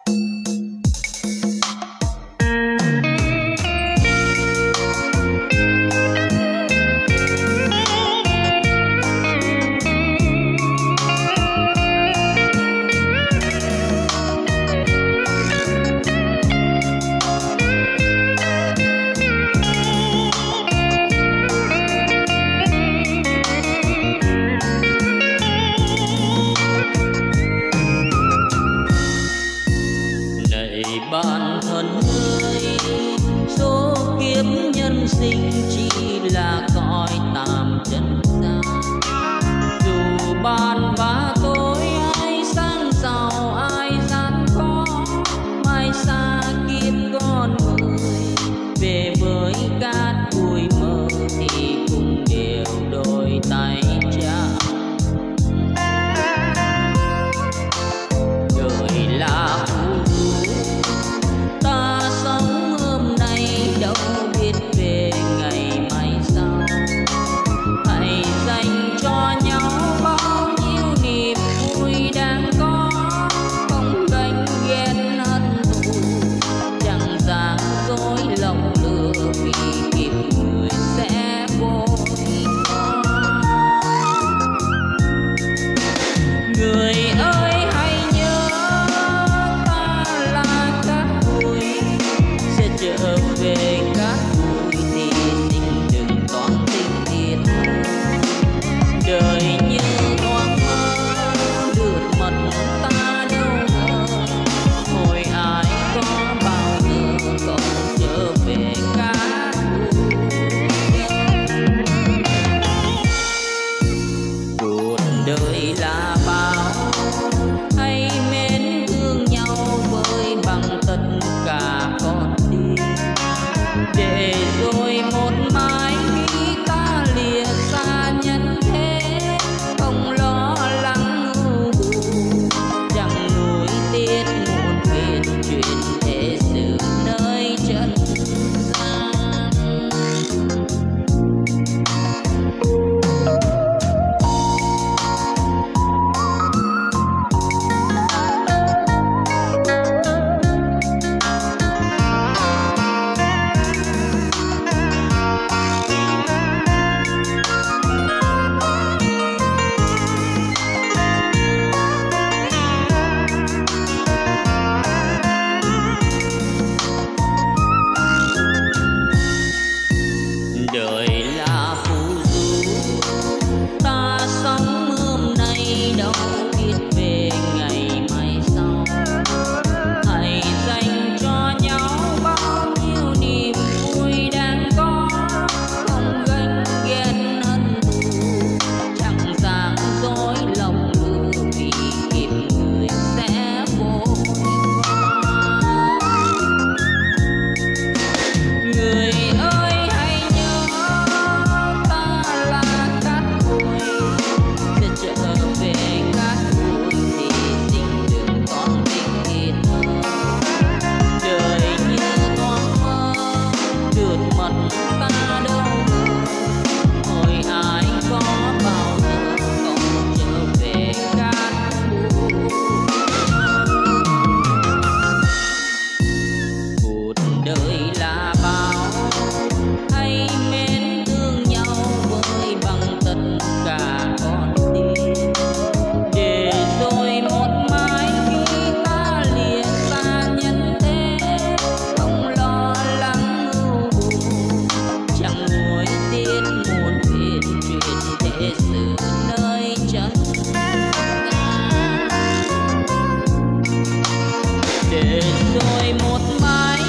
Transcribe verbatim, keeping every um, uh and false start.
Bản thân ơi, số kiếp nhân sinh chỉ là cõi tạm trần gian. Dù bạn và tôi ai sang giàu ai gian khó, mai xa kiếp con người về với cát bụi mờ thì cùng đều đôi tay trao. Đời là đời là bao hay mến thương nhau với bằng tất cả con tim, để rồi một mai khi ta lìa xa nhân thế không lo lắng ưu buồn, chẳng nuối tiếc muôn phiền chuyện thế sự nơi chân gian. Đời là phù du, ta sống hôm nay đâu biết về ngày mai sau. Hãy dành cho nhau bao nhiêu niềm vui đang có, không ganh ghét hận thù, chẳng gian dối lòng lừa vì kiếp người sẽ vội qua. Người ơi để rồi một mai